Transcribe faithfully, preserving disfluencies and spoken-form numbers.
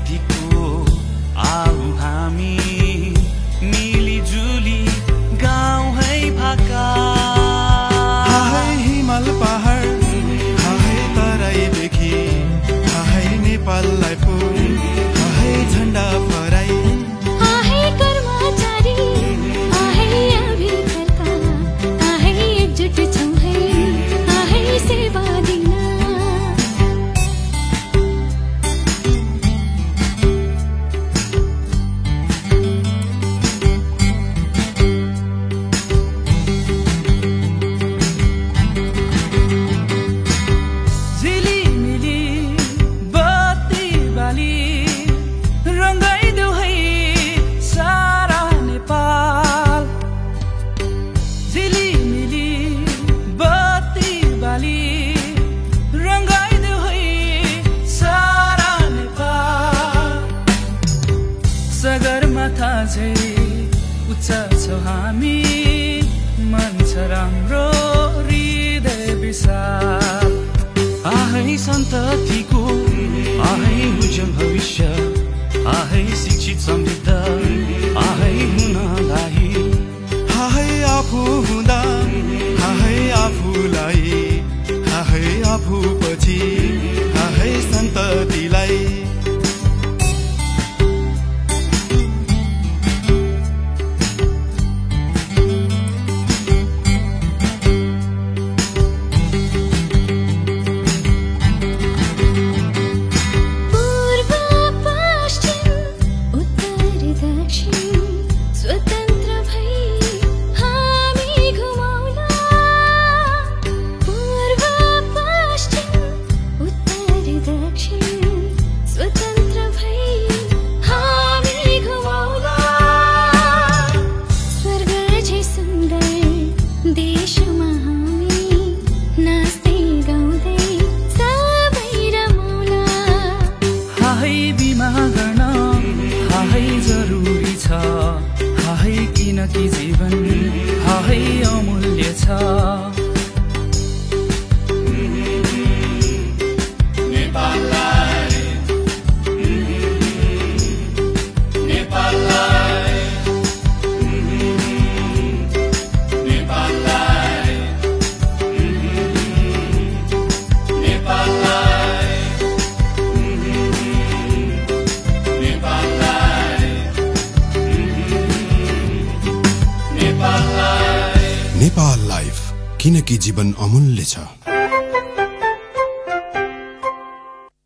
सन्ततिको आऊ हामी मिलिजुली गाउँ है भाका। हाय हिमाल पहाड, हाय तराईदेखि, हाय नेपाललाई फुल, हाय झण्डा फहराई, हाय कर्मचारी, हाय अभिकर्ता, हाय एकजुट छौँ है, हाय सेवा दिन। सगरमाथा झै उच्च छौँ हामी, मन छ राम्रो हृदय विशाल। आहै सन्ततिको आहै उज्जवल भविष्य, आहै शिक्षित समृद्ध, आहै हुनलाई, हाय आफू हुँदा, हाय आफूलाई, हाय आफू पछि, हाय सन्ततिलाई। जरुरी छ हाय, किनकि जीवन हाय अमूल्य छ। नेपाल लाइफ, किनकि जीवन अमूल्य छ।